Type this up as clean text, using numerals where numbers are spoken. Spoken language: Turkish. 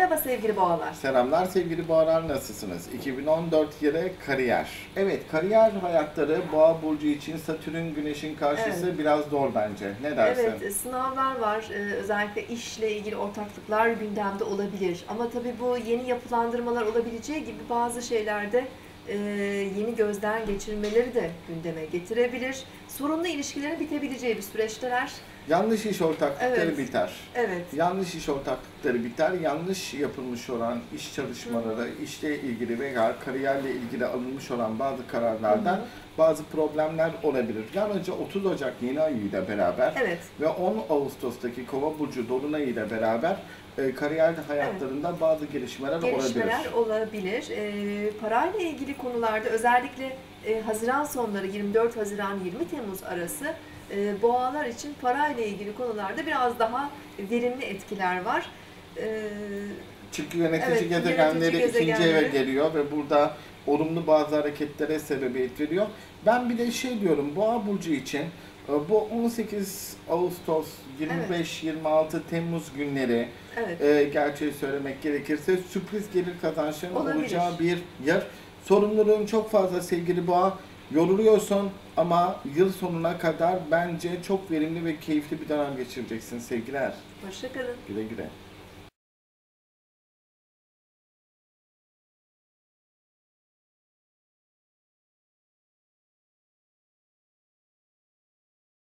Merhaba sevgili boğalar. Selamlar sevgili boğalar, nasılsınız? 2014 yılı kariyer. Evet, kariyer hayatları Boğa burcu için Satürn Güneş'in karşısı Evet. biraz zor bence. Ne dersin? Evet, sınavlar var. Özellikle işle ilgili ortaklıklar gündemde olabilir. Ama tabii bu yeni yapılandırmalar olabileceği gibi bazı şeylerde yeni gözden geçirmeleri de gündeme getirebilir. Sorunlu ilişkilerin bitebileceği bir süreçteler. Yanlış iş ortaklıkları Evet, biter. evet. Yanlış iş ortaklıkları biter. Yanlış yapılmış olan iş çalışmaları, işle ilgili veya kariyerle ilgili alınmış olan bazı kararlardan bazı problemler olabilir. Yalnızca 30 Ocak yeni ayı ile beraber Evet. ve 10 Ağustos'taki Kova burcu dolunayı ile beraber kariyer hayatlarında bazı gelişmeler olabilir. Gelişmeler olabilir. Parayla ilgili konularda özellikle Haziran sonları 24 Haziran 20 Temmuz arası boğalar için parayla ilgili konularda biraz daha verimli etkiler var. Çünkü yönetici Evet, gezegenleri yönetici ikinci eve gezegenleri. geliyor ve burada olumlu bazı hareketlere sebebiyet veriyor. Ben bir de şey diyorum, Boğa burcu için bu 18 Ağustos, 25-26 Temmuz günleri gerçeği söylemek gerekirse sürpriz gelir kazançlarının Olabilir. olacağı bir yer. Sorumluluğun çok fazla sevgili Boğa. Yoruluyorsun ama yıl sonuna kadar bence çok verimli ve keyifli bir dönem geçireceksin sevgiler. Hoşça kalın. Güle güle.